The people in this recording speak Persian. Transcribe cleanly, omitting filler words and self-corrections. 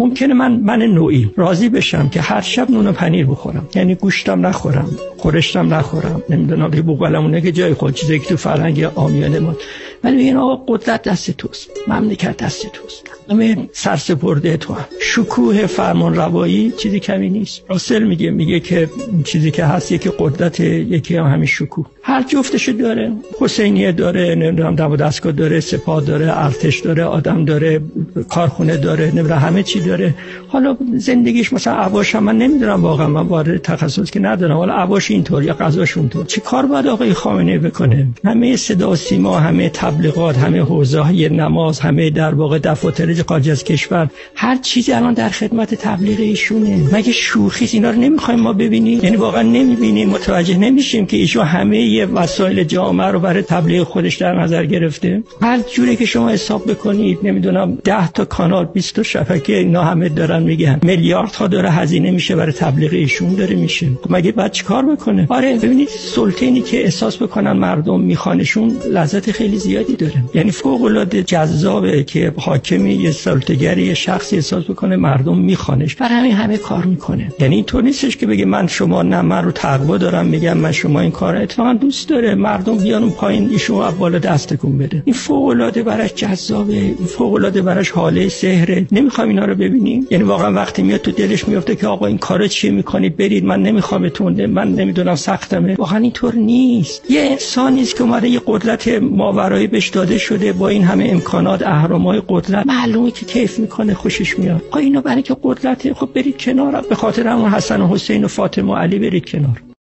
ممکنه من نوعی راضی بشم که هر شب نون و پنیر بخورم، یعنی گوشتم نخورم، خورشتم نخورم، نمیدونم که بوقلمونه که جای خود، چیزی که تو فرهنگ عامیانه ما. ولی این آقا قدرت دست توست، مملکت دست توست، همه سرسپرده تو هم. شکوه فرمان روایی چیزی کمی نیست. راسل میگه که چیزی که هست یکی قدرت، یکی هم همین شکوه. هر جفتشو داره. حسینیه داره، نمیدونم دم و دستگاه داره، سپاه داره، ارتش داره، آدم داره، کارخونه داره، نمیدونم همه چی داره. حالا زندگیش مثلا عواش هم من نمیدونم، واقعا من وارد تخصص که ندارم، حالا عواش اینطور یا قضاش اونطور. چه کار باید آقای خامنه‌ای بکنه؟ همه صدا و سیما، همه تبلیغات، همه حوزه‌های نماز، همه در واقع دفاتر خارج از کشور، هر چیزی الان در خدمت تبلیغ ایشونه. مگه شوخی اینا رو نمیخوایم ما ببینیم؟ یعنی واقعا نمیبینیم، متوجه نمیشیم که ایشون همه وسایل جامعه رو برای تبلیغ خودش در نظر گرفته؟ هر جوری که شما حساب بکنید، نمیدونم 10 تا کانال، 20 تا شبکه، اینا همه دارن میگن میلیاردها داره هزینه میشه برای تبلیغ ایشون داره میشه. مگه بعد چیکار بکنه؟ آره ببینید سلطانی که احساس بکنن مردم میخوانشون لذت خیلی زیادی داره. یعنی فوق العاده جذابه که حاکمی یه سلطه‌گری یه شخصی احساس بکنه مردم میخوانش، برای همه کار میکنه. یعنی اینطور نیستش که بگه من شما، نه من رو تقوا دارم میگم من شما این کارا، اتفاقا دوست داره مردم بیان اون پایین ایشون بالا دست تکون بده. این فوق العاده براش جذابه، این فوق العاده براش حاله سحره. نمیخوام اینا رو ببینیم؟ یعنی واقعا وقتی میاد تو دلش میفته که آقا این کارا چیه میکنید، برید، من نمیخوامتون، من نمیدونم سختمه. واقعا اینطور نیست. یه انسانی است که اومده یه قدرت ماورایی بهش داده شده، با این همه امکانات، اهرم‌های قدرت، معلومه که کیف میکنه، خوشش میاد. آ اینا برای که قدرت، خب برید کنار، به خاطر همون حسن و حسین و فاطمه و علی برید کنار.